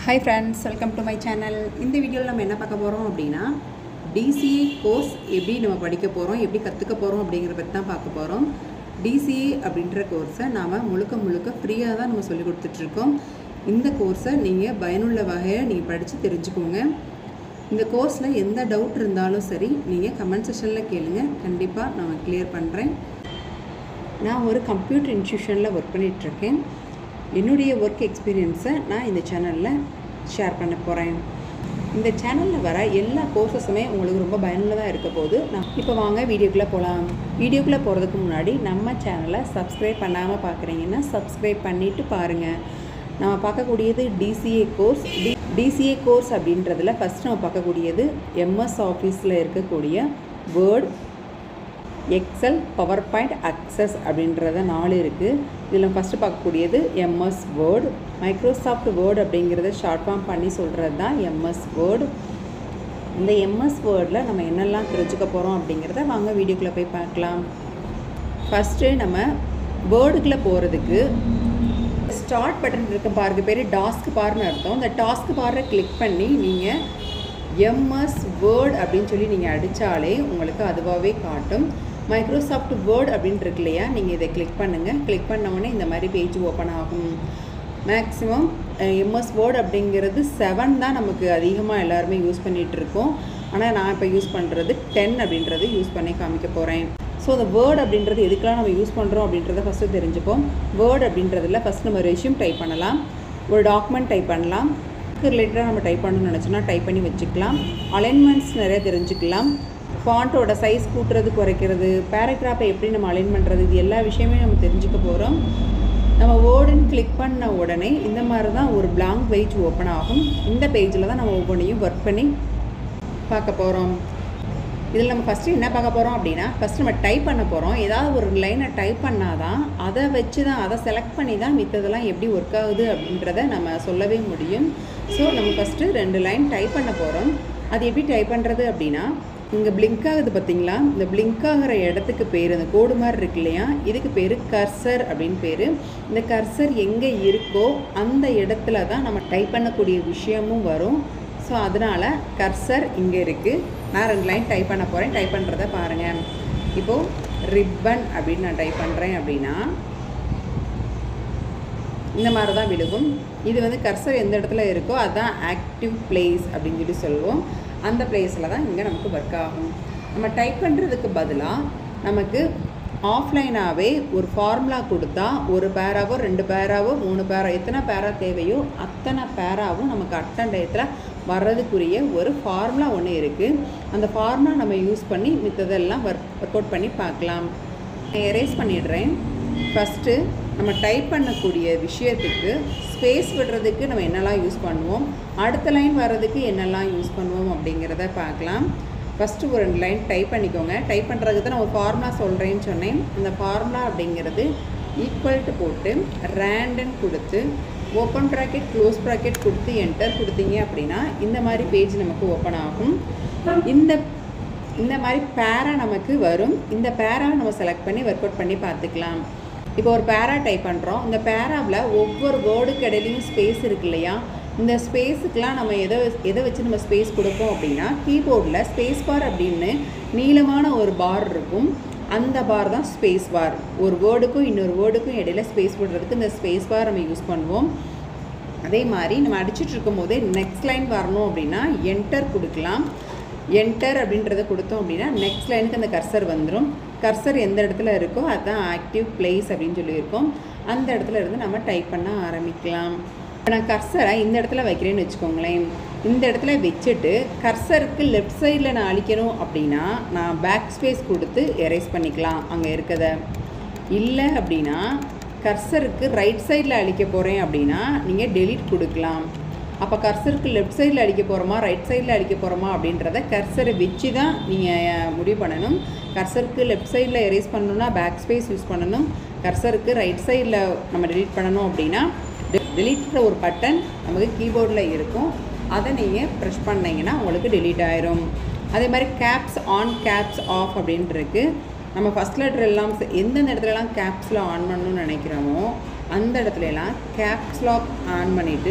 Hi friends, welcome to my channel. இந்த வீடியோல நம்ம என்ன பார்க்க போறோம் அப்படினா DCA கோர்ஸ் எப்படி நம்ம படிக்க போறோம், எப்படி கத்துக்க போறோம் அப்படிங்கறத பத்தி தான் பார்க்க போறோம். DCA அப்படிங்கற கோர்ஸை நாம முழுக்க ஃப்ரீயா தான் நம்ம சொல்லி கொடுத்துட்டு இருக்கோம். இந்த கோர்ஸை நீங்க பயனுள்ள வகையில நீங்க படிச்சு தெரிஞ்சுக்கோங்க. இந்த கோர்ஸ்ல எந்த டவுட் இருந்தாலும் சரி நீங்க கமெண்ட் செக்ஷன்ல கேளுங்க. கண்டிப்பா நான் கிளியர் பண்றேன். நான் ஒரு கம்ப்யூட்டர் இன்ஸ்டிடியூஷன்ல வர்க் பண்ணிட்டு இருக்கேன். என்னுடைய வர்க் எக்ஸ்பீரியன்ஸை நான் இந்த சேனலில் ஷேர் பண்ண போகிறேன். இந்த சேனலில் வர எல்லா கோர்ஸஸுமே உங்களுக்கு ரொம்ப பயனுள்ளதாக இருக்க போது நான் இப்போ வாங்க வீடியோக்குள்ளே போகலாம். வீடியோக்குள்ளே போகிறதுக்கு முன்னாடி நம்ம சேனலை சப்ஸ்கிரைப் பண்ணாமல் பார்க்குறீங்கன்னா சப்ஸ்கிரைப் பண்ணிவிட்டு பாருங்கள். நம்ம பார்க்கக்கூடியது DCA கோர்ஸ். DCA கோர்ஸ் அப்படின்றதில் ஃபஸ்ட் நம்ம பார்க்கக்கூடியது MS ஆஃபீஸில் இருக்கக்கூடிய word, excel, power point, access அப்படின்றத 4 இருக்குது. இதில் ஃபஸ்ட்டு பார்க்கக்கூடியது MS வேர்டு. மைக்ரோசாஃப்ட் வேர்டு அப்படிங்கிறத ஷார்ட் ஃபார்ம் பண்ணி சொல்கிறது தான் MS வேர்டு. இந்த MS வேர்டில் நம்ம என்னெல்லாம் தெரிஞ்சுக்க போகிறோம் அப்படிங்கிறத வாங்க வீடியோக்குள்ளே போய் பார்க்கலாம். ஃபஸ்ட்டு நம்ம வேர்டுக்குள்ளே போகிறதுக்கு ஸ்டார்ட் பட்டன் இருக்க பாருக்கு பேர் டாஸ்க் பார்னு அர்த்தம். இந்த டாஸ்க் பாரை கிளிக் பண்ணி நீங்கள் MS வேர்டு அப்படின்னு சொல்லி நீங்கள் அடித்தாலே உங்களுக்கு அதுவாகவே காட்டும். மைக்ரோசாஃப்ட் வேர்டு அப்படின்னு இருக்கு இல்லையா, நீங்கள் இதை கிளிக் பண்ணுங்கள். கிளிக் பண்ணவுடனே இந்த மாதிரி பேஜ் ஓப்பன் ஆகும். மேக்ஸிமம் MS வேர்டு அப்படிங்கிறது 7 தான் நமக்கு அதிகமாக எல்லாருமே யூஸ் பண்ணிகிட்ருக்கோம். ஆனால் நான் இப்போ யூஸ் பண்ணுறது 10 அப்படின்றது யூஸ் பண்ணி காமிக்க போகிறேன். ஸோ இந்த வேர்டு அப்படின்றது எதுக்கெல்லாம் நம்ம யூஸ் பண்ணுறோம் அப்படின்றத ஃபஸ்ட்டு தெரிஞ்சுப்போம். வேர்டு அப்படின்றதில் ஃபஸ்ட் நம்ம ரெஸ்யூம் டைப் பண்ணலாம், ஒரு டாக்குமெண்ட் டைப் பண்ணலாம், ரிலேட்டடாக நம்ம டைப் பண்ணணும்னு நினச்சோன்னா டைப் பண்ணி வச்சுக்கலாம். அலைன்மெண்ட்ஸ் நிறைய தெரிஞ்சுக்கலாம். ஃபாண்ட்டோட சைஸ் கூட்டுறது குறைக்கிறது, பேராகிராஃபை எப்படி நம்ம அலைன் பண்ணுறது, இது எல்லா விஷயமே நம்ம தெரிஞ்சுக்க போகிறோம். நம்ம வேர்டுன்னு கிளிக் பண்ண உடனே இந்த மாதிரி தான் ஒரு blank பேஜ் ஓப்பன் ஆகும். இந்த பேஜில் தான் நம்ம ஒவ்வொன்றையும் ஒர்க் பண்ணி பார்க்க போகிறோம். இதில் நம்ம ஃபஸ்ட்டு என்ன பார்க்க போகிறோம் அப்படின்னா, ஃபஸ்ட்டு நம்ம டைப் பண்ண போகிறோம். ஏதாவது ஒரு லைனை டைப் பண்ணால் தான் அதை வச்சு தான் அதை செலக்ட் பண்ணி தான் மித்ததெல்லாம் எப்படி ஒர்க் ஆகுது அப்படின்றத நம்ம சொல்லவே முடியும். ஸோ நம்ம ஃபஸ்ட்டு 2 லைன் டைப் பண்ண போகிறோம். அது எப்படி டைப் பண்ணுறது அப்படின்னா, இங்கே பிளிங்க் ஆகுது பார்த்தீங்களா, இந்த பிளிங்க் ஆகிற இடத்துக்கு பேர், இந்த கோடு மாதிரி இருக்கு இல்லையா, இதுக்கு பேர் கர்சர் அப்படின்னு பேர். இந்த கர்சர் எங்கே இருக்கோ அந்த இடத்துல தான் நம்ம டைப் பண்ணக்கூடிய விஷயமும் வரும். ஸோ அதனால் கர்சர் இங்கே இருக்குது. நான் 2 லைன் டைப் பண்ண போகிறேன். டைப் பண்ணுறத பாருங்கள். இப்போது ரிப்பன் அப்படின்னு நான் டைப் பண்ணுறேன் அப்படின்னா இந்த மாதிரி தான் விழுகும். இது வந்து கர்சர் எந்த இடத்துல இருக்கோ அதுதான் ஆக்டிவ் பிளேஸ் அப்படின்னு சொல்லி சொல்லுவோம். அந்த பிளேஸில் தான் இங்கே நமக்கு ஒர்க் ஆகும். நம்ம டைப் பண்ணுறதுக்கு பதிலாக நமக்கு ஆஃப்லைனாகவே ஒரு ஃபார்முலா கொடுத்தா ஒரு பேராவோ 2 பேராவோ 3 பேரா எத்தனை பேரா தேவையோ அத்தனை பேராவும் நமக்கு அட்டன் டயத்தில் வர்றதுக்குரிய ஒரு ஃபார்முலா ஒன்று இருக்குது. அந்த ஃபார்முலா நம்ம யூஸ் பண்ணி மித்ததெல்லாம் ஒர்க் அவுட் பண்ணி பார்க்கலாம். நான் எரேஸ் பண்ணிடுறேன். ஃபஸ்ட்டு நம்ம டைப் பண்ணக்கூடிய விஷயத்துக்கு ஸ்பேஸ் விடுறதுக்கு நம்ம என்னெல்லாம் யூஸ் பண்ணுவோம், அடுத்த லைன் வர்றதுக்கு என்னெல்லாம் யூஸ் பண்ணுவோம் அப்படிங்கிறத பார்க்கலாம். ஃபஸ்ட்டு ஒரு 2 லைன் டைப் பண்ணிக்கோங்க. டைப் பண்ணுறதுக்கு தான் நான் ஒரு ஃபார்முலா சொல்கிறேன்னு சொன்னேன். அந்த ஃபார்முலா அப்படிங்கிறது ஈக்குவல்ட்டு போட்டு ரேண்டுன்னு கொடுத்து ஓப்பன் ப்ராக்கெட் க்ளோஸ் ப்ராக்கெட் கொடுத்து என்டர் கொடுத்தீங்க அப்படின்னா இந்த மாதிரி பேஜ் நமக்கு ஓப்பன் ஆகும். இந்த மாதிரி பேரா நமக்கு வரும். இந்த பேராவை நம்ம செலக்ட் பண்ணி ஒர்க் அவுட் பண்ணி பார்த்துக்கலாம். இப்போ ஒரு பேரா டைப் பண்ணுறோம். இந்த பேராவில் ஒவ்வொரு வேர்டுக்கு இடையிலையும் ஸ்பேஸ் இருக்கு இல்லையா, இந்த ஸ்பேஸுக்கெலாம் நம்ம எதை வச்சு நம்ம ஸ்பேஸ் கொடுப்போம் அப்படின்னா, கீபோர்டில் ஸ்பேஸ் பார் அப்படின்னு நீளமான ஒரு பார் இருக்கும். அந்த பார் தான் ஸ்பேஸ் பார். ஒரு வேர்டுக்கும் இன்னொரு வேர்டுக்கும் இடையில ஸ்பேஸ் விடுறதுக்கு இந்த ஸ்பேஸ் பார் நம்ம யூஸ் பண்ணுவோம். அதே மாதிரி நம்ம அடிச்சுட்டு இருக்கும் போதே நெக்ஸ்ட் லைன் வரணும் அப்படின்னா என்டர் கொடுக்கலாம். என்டர் அப்படின்றத கொடுத்தோம் அப்படின்னா நெக்ஸ்ட் லைனுக்கு அந்த கர்சர் வந்துடும். கர்சர் எந்த இடத்துல இருக்கோ அதுதான் ஆக்டிவ் பிளேஸ் அப்படின்னு சொல்லியிருக்கோம். அந்த இடத்துல இருந்து நம்ம டைப் பண்ண ஆரம்பிக்கலாம். இப்போ நான் கர்சரை இந்த இடத்துல வைக்கிறேன்னு வச்சுக்கோங்களேன். இந்த இடத்துல வச்சுட்டு கர்சருக்கு லெஃப்ட் சைடில் நான் அழிக்கணும் அப்படின்னா நான் பேக் ஸ்பேஸ் கொடுத்து எரேஸ் பண்ணிக்கலாம் அங்கே இருக்கிறத. இல்லை அப்படின்னா கர்சருக்கு ரைட் சைடில் அழிக்க போகிறேன் அப்படின்னா நீங்கள் டெலீட் கொடுக்கலாம். அப்போ கர்சருக்கு லெஃப்ட் சைடில் அடிக்க போகிறோமா ரைட் சைடில் அடிக்க போகிறோமா அப்படின்றத கர்சரை வச்சு தான் நீங்கள் முடிவு பண்ணணும். கர்சருக்கு லெஃப்ட் சைடில் எரேஸ் பண்ணணும்னா பேக் ஸ்பேஸ் யூஸ் பண்ணணும். கர்சருக்கு ரைட் சைடில் நம்ம டெலீட் பண்ணணும் அப்படின்னா டெலீட்ற ஒரு பட்டன் நமக்கு கீபோர்டில் இருக்கும். அதை நீங்கள் ப்ரெஸ் பண்ணிங்கன்னா உங்களுக்கு டெலீட் ஆயிரும். அதே மாதிரி கேப்ஸ் ஆன் கேப்ஸ் ஆஃப் அப்படின்ட்டு இருக்குது. நம்ம ஃபஸ்ட் லெட்டர் எல்லாம் எந்தெந்த இடத்துலலாம் கேப்ஸில் ஆன் பண்ணணும்னு நினைக்கிறோமோ அந்த இடத்துலலாம் கேப்ஸ் லாக் ஆன் பண்ணிவிட்டு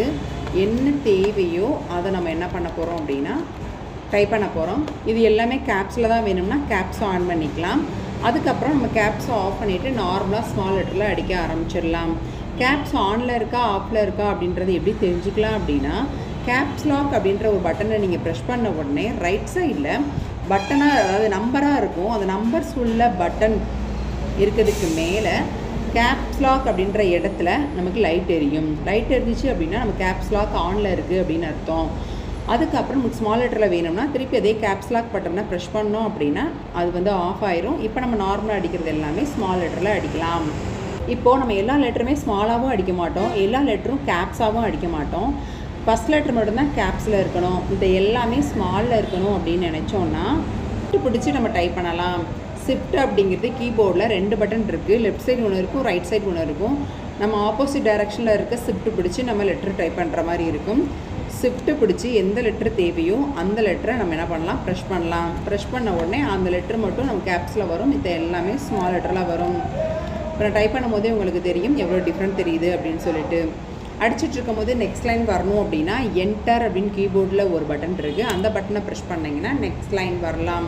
என்ன தேவையோ அதை நம்ம என்ன பண்ண போகிறோம் அப்படின்னா டைப் பண்ண போகிறோம். இது எல்லாமே கேப்ஸில் தான் வேணும்னா கேப்ஸை ஆன் பண்ணிக்கலாம். அதுக்கப்புறம் நம்ம கேப்ஸை ஆஃப் பண்ணிவிட்டு நார்மலாக ஸ்மால் லெட்டரில் அடிக்க ஆரம்பிச்சிடலாம். கேப்ஸ் ஆனில் இருக்கா ஆஃபில் இருக்கா அப்படின்றது எப்படி தெரிஞ்சுக்கலாம் அப்படின்னா, கேப்ஸ் லாக் அப்படின்ற ஒரு பட்டனை நீங்கள் ப்ரெஷ் பண்ண உடனே ரைட் சைடில் பட்டனாக, அதாவது நம்பராக இருக்கும், அந்த நம்பர்ஸ் உள்ள பட்டன் இருக்கிறதுக்கு மேலே கேப்ஸ் லாக் அப்படின்ற இடத்துல நமக்கு லைட் எரியும். லைட் எரிஞ்சிச்சு அப்படின்னா நம்ம கேப்ஸ் லாக் ஆனில் இருக்குது அப்படின்னு அர்த்தம். அதுக்கப்புறம் நமக்கு ஸ்மால் லெட்டரில் வேணும்னா திருப்பி அதே கேப்ஸ் லாக் பட்டனை ப்ரெஷ் பண்ணோம் அப்படின்னா அது வந்து ஆஃப் ஆயிரும். இப்போ நம்ம நார்மலாக அடிக்கிறது எல்லாமே ஸ்மால் லெட்டரில் அடிக்கலாம். இப்போது நம்ம எல்லா லெட்டருமே ஸ்மாலாகவும் அடிக்க மாட்டோம், எல்லா லெட்டரும் கேப்ஸாகவும் அடிக்க மாட்டோம். ஃபஸ்ட் லெட்டர் மட்டும்தான் கேப்ஸில் இருக்கணும், இந்த எல்லாமே ஸ்மாலில் இருக்கணும் அப்படின்னு நினச்சோன்னா பிடிச்சி நம்ம டைப் பண்ணலாம். ஷிஃப்ட் அப்படிங்கிறது கீபோர்டில் 2 பட்டன் இருக்குது, லெஃப்ட் சைடு ஒன்று இருக்கும், ரைட் சைடு ஒன்று இருக்கும். நம்ம ஆப்போசிட் டைரக்ஷனில் இருக்க ஷிஃப்ட் பிடிச்சி நம்ம லெட்டர் டைப் பண்ணுற மாதிரி இருக்கும். ஷிஃப்ட்டு பிடிச்சி எந்த லெட்டர் தேவையோ அந்த லெட்டரை நம்ம என்ன பண்ணலாம், ப்ரெஷ் பண்ணலாம். ப்ரெஷ் பண்ண உடனே அந்த லெட்டர் மட்டும் நம்ம கேப்ஸில் வரும், இது எல்லாமே ஸ்மால் லெட்டரில் வரும். இப்போ நான் டைப் பண்ணும் போதே உங்களுக்கு தெரியும் எவ்வளோ டிஃப்ரெண்ட் தெரியுது அப்படின்னு சொல்லிட்டு. அடிச்சுட்டு இருக்கும் போது நெக்ஸ்ட் லைன் வரணும் அப்படின்னா என்டர் அப்படின்னு கீபோர்டில் ஒரு பட்டன் இருக்குது, அந்த பட்டனை ப்ரெஷ் பண்ணிங்கன்னா நெக்ஸ்ட் லைன் வரலாம்.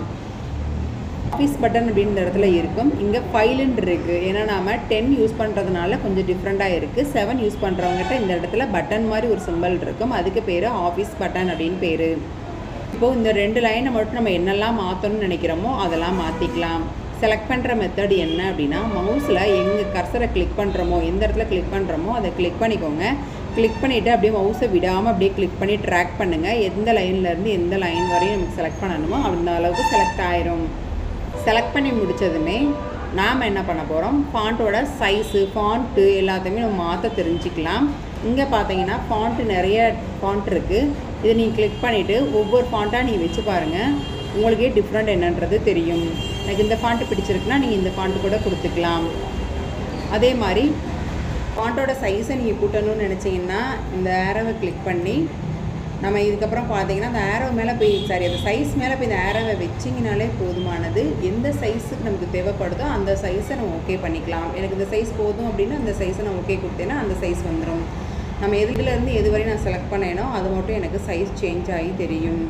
ஆஃபீஸ் பட்டன் அப்படின்ற இடத்துல இருக்கும், இங்கே ஃபைலுன்னு இருக்குது. ஏன்னா நாம் 10 யூஸ் பண்ணுறதுனால கொஞ்சம் டிஃப்ரெண்ட்டாக இருக்குது. 7 யூஸ் பண்ணுறவங்ககிட்ட இந்த இடத்துல பட்டன் மாதிரி ஒரு சிம்பிள் இருக்கும், அதுக்கு பேர் ஆஃபீஸ் பட்டன் அப்படின்னு பேர். இப்போது இந்த 2 லைனை மட்டும் நம்ம என்னெல்லாம் மாற்றணும்னு நினைக்கிறோமோ அதெல்லாம் மாற்றிக்கலாம். செலக்ட் பண்ணுற மெத்தட் என்ன அப்படின்னா, மவுஸில் எங்கே கர்சரை கிளிக் பண்ணுறோமோ, எந்த இடத்துல கிளிக் பண்ணுறோமோ அதை கிளிக் பண்ணிக்கோங்க. கிளிக் பண்ணிவிட்டு அப்படியே மவுஸை விடாமல் அப்படியே கிளிக் பண்ணி ட்ராக் பண்ணுங்கள். எந்த லைன்லேருந்து எந்த லைன் வரையும் நமக்கு செலக்ட் பண்ணணுமோ அந்த அளவுக்கு செலக்ட் ஆயிரும். செலக்ட் பண்ணி முடித்ததுமே நாம் என்ன பண்ண போகிறோம், ஃபாண்ட்டோட சைஸு ஃபாண்ட்டு எல்லாத்தையுமே நம்ம மாற்ற தெரிஞ்சுக்கலாம். இங்கே பார்த்தீங்கன்னா ஃபாண்ட்டு நிறைய ஃபாண்ட் இருக்குது, இதை நீங்கள் கிளிக் பண்ணிவிட்டு ஒவ்வொரு ஃபாண்ட்டாக நீங்கள் வச்சு பாருங்கள், உங்களுக்கே டிஃப்ரெண்ட் என்னன்றது தெரியும். எனக்கு இந்த ஃபாண்ட்டு பிடிச்சிருக்குன்னா நீங்கள் இந்த ஃபாண்ட்டு கூட கொடுத்துக்கலாம். அதே மாதிரி ஃபாண்ட்டோட சைஸை நீங்கள் கூட்டணும்னு நினச்சிங்கன்னா இந்த ஏரோவை கிளிக் பண்ணி நம்ம இதுக்கப்புறம் பார்த்தீங்கன்னா அந்த ஏரோ மேலே போய் அந்த சைஸ் மேலே போய் இந்த ஏரோவை வச்சிங்கனாலே போதுமானது. எந்த சைஸுக்கு நமக்கு தேவைப்படுதோ அந்த சைஸை நம்ம ஓகே பண்ணிக்கலாம். எனக்கு இந்த சைஸ் போதும் அப்படின்னா அந்த சைஸை நான் ஓகே கொடுத்தேன்னா அந்த சைஸ் வந்துடும். நம்ம எதுலேருந்து எது வரையும் நான் செலக்ட் பண்ணேனோ அது மட்டும் எனக்கு சைஸ் சேஞ்ச் ஆகி தெரியும்.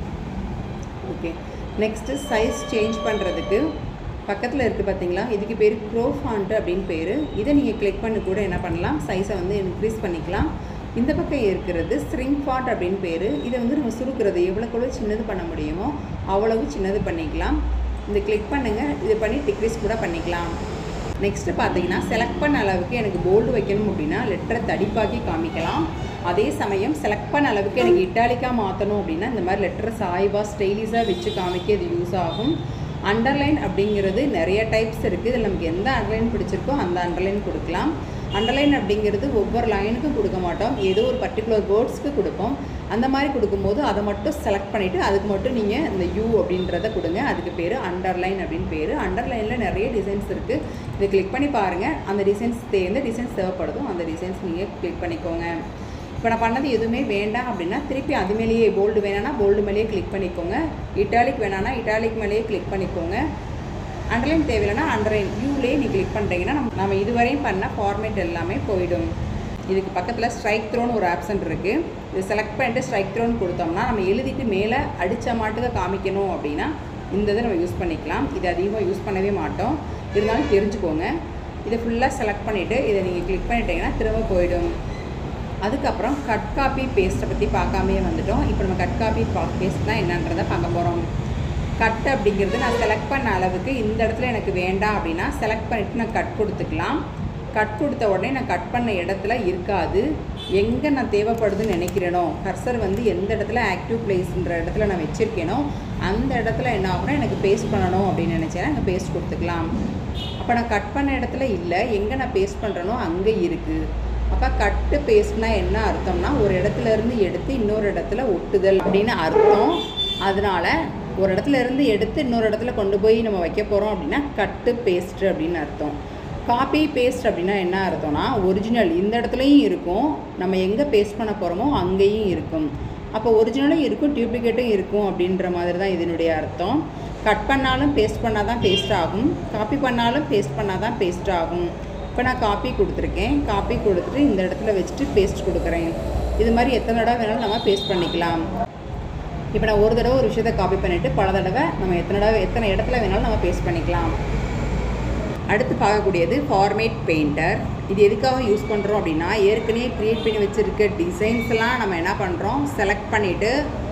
ஓகே, நெக்ஸ்ட்டு சைஸ் சேஞ்ச் பண்ணுறதுக்கு பக்கத்தில் இருக்குது பார்த்தீங்களா, இதுக்கு பேர் க்ரோ ஃபாண்ட் அப்படின்னு பேர். இதை நீங்கள் கிளிக் பண்ணி கூட என்ன பண்ணலாம், சைஸை வந்து இன்க்ரீஸ் பண்ணிக்கலாம். இந்த பக்கம் இருக்கிறது ஸ்ட்ரிங் ஃபாண்ட் அப்படின்னு பேர். இதை வந்து நம்ம சுருக்கிறது எவ்வளோக்குள்ள சின்னது பண்ண முடியுமோ அவ்வளவு சின்னது பண்ணிக்கலாம். இந்த கிளிக் பண்ணுங்கள், இது பண்ணி டிக்ரீஸ் கூட பண்ணிக்கலாம். நெக்ஸ்ட்டு பார்த்தீங்கன்னா செலக்ட் பண்ண அளவுக்கு எனக்கு போல்டு வைக்கணும் அப்படின்னா லெட்டரை தடிப்பாக்கி காமிக்கலாம். அதே சமயம் செலக்ட் பண்ண அளவுக்கு எனக்கு இட்டாலிக்காக மாற்றணும் அப்படின்னா இந்த மாதிரி லெட்டரை சாய்வாக ஸ்டைலிஷாக வச்சு காமிக்க இது யூஸ் ஆகும். அண்டர்லைன் அப்படிங்கிறது நிறைய டைப்ஸ் இருக்குது, இதில் நமக்கு எந்த அண்டர்லைன் பிடிச்சிருக்கோ அந்த அண்டர்லைன் கொடுக்கலாம். அண்டர்லைன் அப்படிங்கிறது ஒவ்வொரு லைனுக்கும் கொடுக்க மாட்டோம், ஏதோ ஒரு பர்டிகுலர் வேர்ட்ஸ்க்கு கொடுப்போம். அந்த மாதிரி கொடுக்கும்போது அதை மட்டும் செலக்ட் பண்ணிவிட்டு அதுக்கு மட்டும் நீங்கள் இந்த யூ அப்படின்றத கொடுங்க, அதுக்கு பேர் அண்டர்லைன் அப்படின்னு பேர். அண்டர்லைனில் நிறைய டிசைன்ஸ் இருக்குது, இதை கிளிக் பண்ணி பாருங்கள். அந்த டிசைன்ஸ் எந்த டிசைன்ஸ் தேவைப்படுதோ அந்த டிசைன்ஸ் நீங்கள் கிளிக் பண்ணிக்கோங்க. இப்போ நான் பண்ணது எதுவுமே வேண்டாம் அப்படின்னா திருப்பி அது மேலேயே போல்டு வேணான்னா போல்டு மேலேயே கிளிக் பண்ணிக்கோங்க, இட்டாலிக் வேணான்னா இட்டாலிக் மேலேயே கிளிக் பண்ணிக்கோங்க. அண்டர்லைன் தேவையில்லைன்னா அண்டர்லைன் யூலேயே நீங்கள் கிளிக் பண்ணுறீங்கன்னா நம்ம இதுவரையும் பண்ண ஃபார்மேட் எல்லாமே போயிடும். இதுக்கு பக்கத்தில் ஸ்ட்ரைக் த்ரோன்னு ஒரு ஆப்ஷன் இருக்குது, இது செலக்ட் பண்ணிட்டு ஸ்ட்ரைக் த்ரோன்னு கொடுத்தோம்னா நம்ம எழுதிட்டு மேலே அடித்த மாட்டுக்கு காமிக்கணும் அப்படின்னா இந்த இதை நம்ம யூஸ் பண்ணிக்கலாம். இது அதிகமாக யூஸ் பண்ணவே மாட்டோம், இருந்தாலும் தெரிஞ்சுக்கோங்க. இதை ஃபுல்லாக செலக்ட் பண்ணிவிட்டு இதை நீங்கள் கிளிக் பண்ணிட்டீங்கன்னா திரும்ப போயிடும். அதுக்கப்புறம் கட் காப்பி பேஸ்ட்டை பற்றி பார்க்காமே வந்துட்டோம். இப்போ நம்ம கட் காப்பி பேஸ்ட்னால் என்னன்றதை பார்க்க போகிறோம். கட் அப்படிங்கிறது நான் செலக்ட் பண்ண அளவுக்கு இந்த இடத்துல எனக்கு வேண்டாம் அப்படின்னா செலக்ட் பண்ணிவிட்டு நான் கட் கொடுத்துக்கலாம். கட் கொடுத்த உடனே நான் கட் பண்ண இடத்துல இருக்காது, எங்கே நான் தேவைப்படுதுன்னு நினைக்கிறேனோ கர்சர் வந்து எந்த இடத்துல ஆக்டிவ் பிளேஸ்ன்ற இடத்துல நான் வச்சுருக்கேனோ அந்த இடத்துல என்ன ஆகுனா எனக்கு பேஸ்ட் பண்ணணும் அப்படின்னு நினச்சேன்னா அங்கே பேஸ்ட் கொடுத்துக்கலாம். அப்போ நான் கட் பண்ண இடத்துல இல்லை, எங்கே நான் பேஸ்ட் பண்ணுறேனோ அங்கே இருக்குது. அப்போ கட்டு பேஸ்ட்னால் என்ன அர்த்தம்னா ஒரு இடத்துலேருந்து எடுத்து இன்னொரு இடத்துல ஒட்டுதல் அப்படின்னு அர்த்தம். அதனால் ஒரு இடத்துல இருந்து எடுத்து இன்னொரு இடத்துல கொண்டு போய் நம்ம வைக்க போகிறோம் அப்படின்னா கட்டு பேஸ்ட்டு அப்படின்னு அர்த்தம். காப்பி பேஸ்ட் அப்படின்னா என்ன அர்த்தம்னா ஒரிஜினல் இந்த இடத்துலையும் இருக்கும், நம்ம எங்கே பேஸ்ட் பண்ண போகிறோமோ அங்கேயும் இருக்கும். அப்போ ஒரிஜினலும் இருக்கும் டூப்ளிகேட்டும் இருக்கும் அப்படின்ற மாதிரி தான் இதனுடைய அர்த்தம். கட் பண்ணாலும் பேஸ்ட் பண்ணால் தான் பேஸ்ட் ஆகும், காப்பி பண்ணாலும் பேஸ்ட் பண்ணால் தான் பேஸ்ட் ஆகும். இப்போ நான் காப்பி கொடுத்துருக்கேன், காப்பி கொடுத்துட்டு இந்த இடத்துல வச்சுட்டு பேஸ்ட் கொடுக்குறேன். இது மாதிரி எத்தனை தடவை வேணாலும் நம்ம பேஸ்ட் பண்ணிக்கலாம். இப்போ நான் ஒரு தடவை ஒரு விஷயத்தை காப்பி பண்ணிவிட்டு பல தடவை நம்ம எத்தனை இடத்துல வேணாலும் நம்ம பேஸ்ட் பண்ணிக்கலாம். அடுத்து பார்க்கக்கூடியது ஃபார்மேட் பெயிண்டர். இது எதுக்காக யூஸ் பண்ணுறோம் அப்படின்னா, ஏற்கனவே க்ரியேட் பண்ணி வச்சுருக்க டிசைன்ஸ்லாம் நம்ம என்ன பண்ணுறோம், செலக்ட் பண்ணிவிட்டு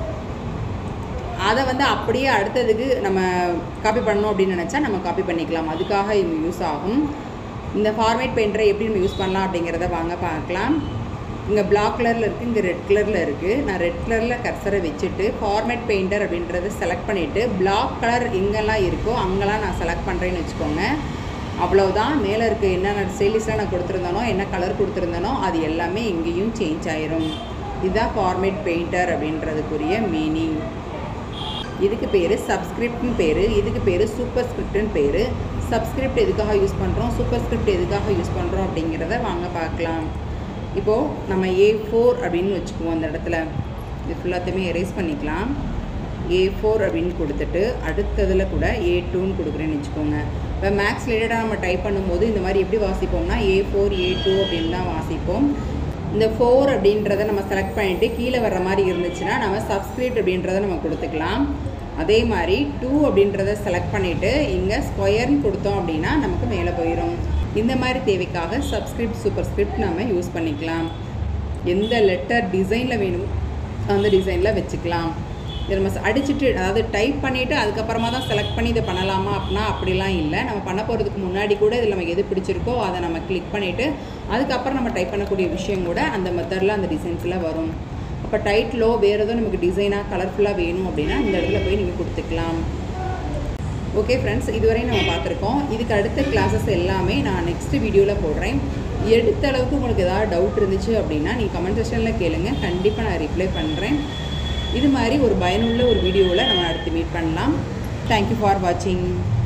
அதை அப்படியே அடுத்ததுக்கு நம்ம காப்பி பண்ணணும் அப்படின்னு நினச்சா நம்ம காப்பி பண்ணிக்கலாம். அதுக்காக இது யூஸ் ஆகும். இந்த ஃபார்மேட் பெயிண்டரை எப்படி நம்ம யூஸ் பண்ணலாம் அப்படிங்கிறத வாங்க பார்க்கலாம். இங்கே பிளாக் கலரில் இருக்குது, இங்கே ரெட் கலரில் இருக்குது. நான் ரெட் கலரில் கர்சரை வச்சுட்டு ஃபார்மேட் பெயிண்டர் அப்படின்றத செலக்ட் பண்ணிவிட்டு பிளாக் கலர் எங்கெல்லாம் இருக்கோ அங்கெல்லாம் நான் செலக்ட் பண்ணுறேன்னு வச்சுக்கோங்க. அவ்வளோதான். மேலே இருக்க என்னென்ன ஸ்டைலிஷாக நான் கொடுத்துருந்தேனோ, என்ன கலர் கொடுத்துருந்தேனோ அது எல்லாமே எங்கேயும் சேஞ்ச் ஆயிரும். இதுதான் ஃபார்மேட் பெயிண்டர் அப்படின்றதுக்குரிய மீனிங். இதுக்கு பேர் சப்ஸ்கிரிப்ட்னு பேர், இதுக்கு பேர் சூப்பர் ஸ்கிரிப்ட்னு பேர். சப்ஸ்கிரிப்ட் எதுக்காக யூஸ் பண்ணுறோம், சூப்பர் ஸ்கிரிப்ட் எதுக்காக யூஸ் பண்ணுறோம் அப்படிங்கிறத வாங்க பார்க்கலாம். இப்போது நம்ம A4 அப்படின்னு வச்சுக்குவோம். அந்த இடத்துல இது ஃபுல்லாத்தையுமே எரேஸ் பண்ணிக்கலாம். A4 அப்படின்னு கொடுத்துட்டு அடுத்ததில் கூட A2ன்னு கொடுக்குறேன்னு வச்சுக்கோங்க. இப்போ மேக்ஸ் ரிலேட்டடாக நம்ம டைப் பண்ணும்போது இந்த மாதிரி எப்படி வாசிப்போம்னா A4 A2 அப்படின்னு தான் வாசிப்போம். இந்த 4 அப்படின்றத நம்ம செலக்ட் பண்ணிவிட்டு கீழே வர்ற மாதிரி இருந்துச்சுன்னா நம்ம சப்ஸ்கிரிப்ட் அப்படின்றத நம்ம கொடுத்துக்கலாம். அதே மாதிரி 2 அப்படின்றத செலக்ட் பண்ணிவிட்டு இங்கே ஸ்கொயர்னு கொடுத்தோம் அப்படின்னா நமக்கு மேலே போயிடும். இந்த மாதிரி தேவைக்காக சப்ஸ்கிரிப்ட் சூப்பர் ஸ்கிரிப்ட் நம்ம யூஸ் பண்ணிக்கலாம். எந்த லெட்டர் டிசைனில் வேணும் அந்த டிசைனில் வச்சுக்கலாம். இதை நம்ம அடிச்சுட்டு, அதாவது டைப் பண்ணிவிட்டு அதுக்கப்புறமா தான் செலக்ட் பண்ணி இதை பண்ணலாமா அப்படின்னா அப்படிலாம் இல்லை. நம்ம பண்ண போகிறதுக்கு முன்னாடி கூட இதில் நமக்கு எது பிடிச்சிருக்கோ அதை நம்ம கிளிக் பண்ணிவிட்டு அதுக்கப்புறம் நம்ம டைப் பண்ணக்கூடிய விஷயம் கூட அந்த மெத்தடில் அந்த டிசைன்ஸில் வரும். அப்போ டைட்டிலோ வேறு எதுவும் நமக்கு டிசைனாக கலர்ஃபுல்லாக வேணும் அப்படின்னா இந்த இடத்துல போய் நீங்கள் கொடுத்துக்கலாம். ஓகே ஃப்ரெண்ட்ஸ், இதுவரை நம்ம பார்த்துருக்கோம். இதுக்கு அடுத்த கிளாஸஸ் எல்லாமே நான் நெக்ஸ்ட் வீடியோவில் போடுறேன். எடுத்த அளவுக்கு உங்களுக்கு ஏதாவது டவுட் இருந்துச்சு அப்படின்னா நீங்கள் கமெண்ட் செக்ஷனில் கேளுங்க, கண்டிப்பாக நான் ரிப்ளை பண்ணுறேன். இது மாதிரி ஒரு பயனுள்ள ஒரு வீடியோவில் நம்ம அடுத்து மீட் பண்ணலாம். தேங்க்யூ ஃபார் வாட்சிங்.